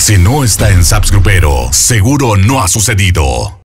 Si no está en Saps Grupero, seguro no ha sucedido.